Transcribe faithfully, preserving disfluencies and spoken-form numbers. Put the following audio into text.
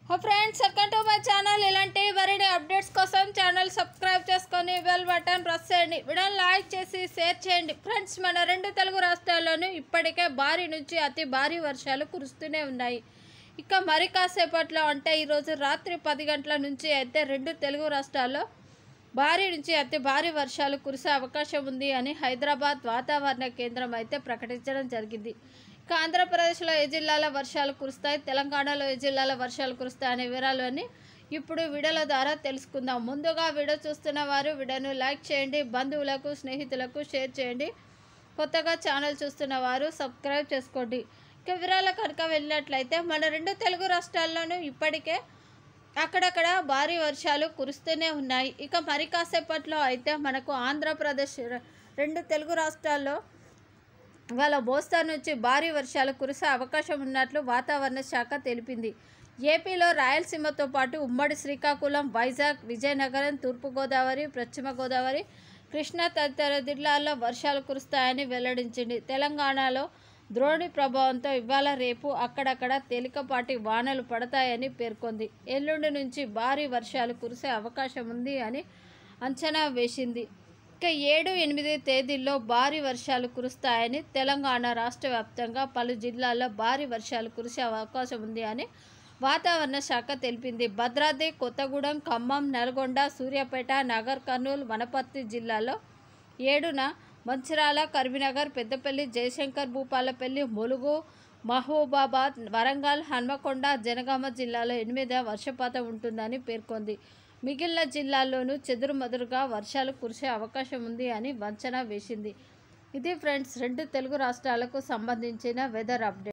హో friends, welcome to my channel. ఇలాంటి మరిన్ని అప్డేట్స్ కోసం ఛానల్ సబ్స్క్రైబ్ చేసుకొని బెల్ బటన్ ప్రెస్ చేయండి. వీడియోని లైక్ చేసి షేర్ చేయండి. ఫ్రెండ్స్, మన రెండు తెలుగు రాష్ట్రాల్లోనూ ఇప్పటికే భారీ నుంచి అతి భారీ వర్షాలు కురుస్తూనే ఉన్నాయి. ఇక మరి కాసేపట్లో అంటే ఈరోజు రాత్రి పది గంటల నుంచి అయితే రెండు తెలుగు రాష్ట్రాల్లో భారీ నుంచి అతి భారీ వర్షాలు కురిసే అవకాశం ఉంది అని హైదరాబాద్ వాతావరణ కేంద్రం అయితే ప్రకటించడం జరిగింది. ఇక ఆంధ్రప్రదేశ్లో ఏ జిల్లాల వర్షాలు కురుస్తాయి, తెలంగాణలో ఏ జిల్లాల వర్షాలు కురుస్తాయి అనే వివరాలు ఇప్పుడు వీడియోల ద్వారా తెలుసుకుందాం. ముందుగా వీడియో చూస్తున్న వారు వీడియోను లైక్ చేయండి, బంధువులకు స్నేహితులకు షేర్ చేయండి. కొత్తగా ఛానల్ చూస్తున్న వారు సబ్స్క్రైబ్ చేసుకోండి. ఇక వివరాలు కనుక వెళ్ళినట్లయితే మన రెండు తెలుగు రాష్ట్రాల్లోనూ ఇప్పటికే అక్కడక్కడ భారీ వర్షాలు కురుస్తూనే ఉన్నాయి. ఇక మరి కాసేపట్లో అయితే మనకు ఆంధ్రప్రదేశ్ రెండు తెలుగు రాష్ట్రాల్లో వాళ్ళ మోస్తరు నుంచి భారీ వర్షాలు కురిసే అవకాశం ఉన్నట్లు వాతావరణ శాఖ తెలిపింది. ఏపీలో రాయలసీమతో పాటు ఉమ్మడి శ్రీకాకుళం, వైజాగ్, విజయనగరం, తూర్పుగోదావరి, పశ్చిమ గోదావరి, కృష్ణా తదితర జిల్లాల్లో వర్షాలు కురుస్తాయని వెల్లడించింది. తెలంగాణలో ద్రోణి ప్రభావంతో ఇవాళ రేపు అక్కడక్కడ తేలికపాటి వానలు పడతాయని పేర్కొంది. ఎల్లుండి నుంచి భారీ వర్షాలు కురిసే అవకాశం ఉంది అని అంచనా వేసింది. ఇక ఏడు ఎనిమిది తేదీల్లో భారీ వర్షాలు కురుస్తాయని, తెలంగాణ రాష్ట్ర వ్యాప్తంగా పలు జిల్లాల్లో భారీ వర్షాలు కురిసే అవకాశం ఉంది అని వాతావరణ శాఖ తెలిపింది. భద్రాద్రి కొత్తగూడెం, ఖమ్మం, నల్గొండ, సూర్యాపేట, నగర్ కర్నూలు, వనపర్తి జిల్లాల్లో ఏడున, మంచిర్యాల, కరీంనగర్, పెద్దపల్లి, జయశంకర్, భూపాలపల్లి, ములుగు, మహబూబాబాద్, వరంగల్, హన్మకొండ, జనగామ జిల్లాలో ఎనిమిది వర్షపాతం ఉంటుందని పేర్కొంది. మిగిలిన జిల్లాల్లోనూ చెదురుమదురుగా వర్షాలు కురిసే అవకాశం ఉంది అని అంచనా వేసింది. ఇది ఫ్రెండ్స్, రెండు తెలుగు రాష్ట్రాలకు సంబంధించిన వెదర్ అప్డేట్.